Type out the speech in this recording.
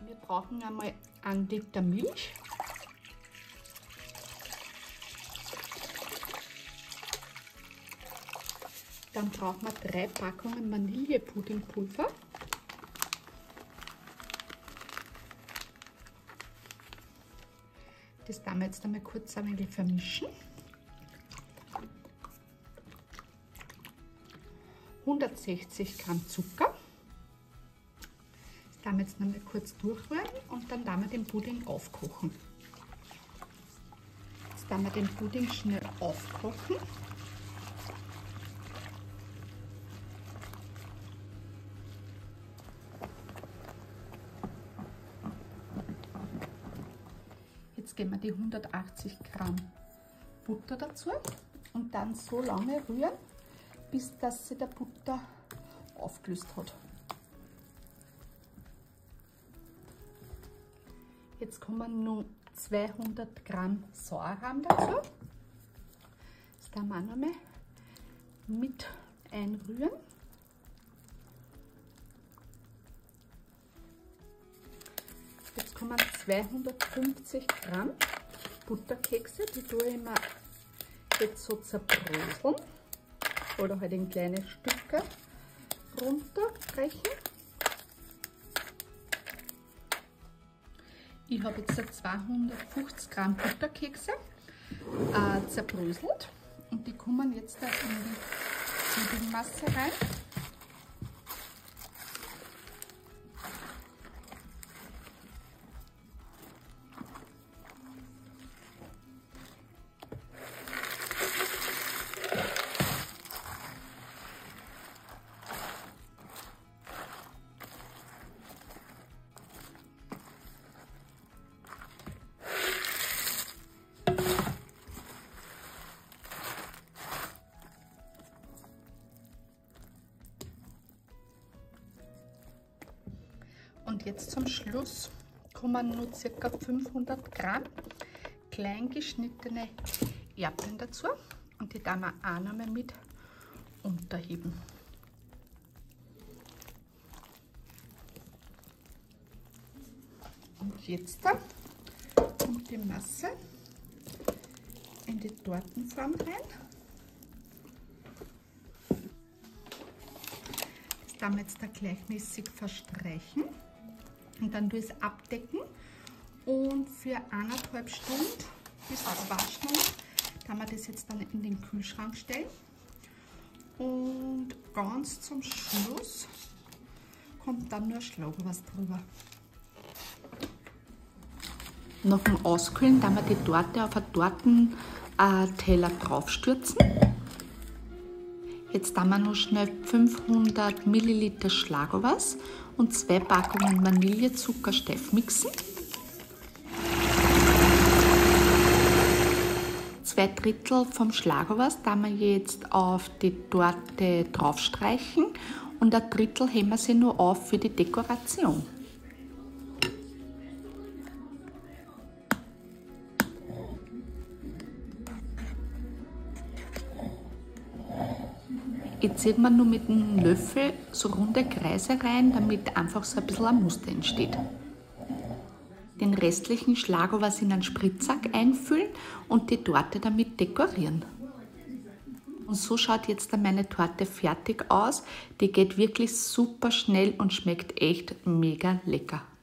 Wir brauchen einmal 1 Liter Milch. Dann brauchen wir 3 Packungen Vanillepuddingpulver. Das werden wir jetzt einmal kurz ein wenig vermischen. 160 Gramm Zucker. Das werden wir jetzt noch mal kurz durchrühren und dann werden wir den Pudding aufkochen. Jetzt werden wir den Pudding schnell aufkochen. Jetzt geben wir die 180 Gramm Butter dazu und dann so lange rühren, bis dass sich der Butter aufgelöst hat. Jetzt kommen noch 200 Gramm Sauerrahm dazu. Das werden wir auch noch mal mit einrühren. Jetzt kommen 250 Gramm Butterkekse, die tue ich mir jetzt so zerbröseln oder halt in kleine Stücke runterbrechen. Ich habe jetzt 250 Gramm Butterkekse zerbröselt und die kommen jetzt da in die Puddingmasse rein. Und jetzt zum Schluss kommen nur ca. 500 Gramm klein geschnittene Erdbeeren dazu und die werden wir auch noch mal mit unterheben. Und jetzt kommt die Masse in die Tortenform rein. Das werden wir jetzt da gleichmäßig verstreichen. Und dann tue ich es abdecken und für 1,5 Stunden bis 2 Stunden kann man das jetzt dann in den Kühlschrank stellen. Und ganz zum Schluss kommt dann nur Schlagobers drüber. Nach dem Auskühlen dann wir die Torte auf einen Tortenteller draufstürzen. Jetzt haben wir noch schnell 500 Milliliter Schlagobers und 2 Packungen Vanillezucker steif mixen. 2/3 vom Schlagobers da wir jetzt auf die Torte draufstreichen und 1/3 heben wir sie nur auf für die Dekoration. Jetzt zieht man nur mit einem Löffel so runde Kreise rein, damit einfach so ein bisschen ein Muster entsteht. Den restlichen Schlagobers in einen Spritzsack einfüllen und die Torte damit dekorieren. Und so schaut jetzt meine Torte fertig aus. Die geht wirklich super schnell und schmeckt echt mega lecker.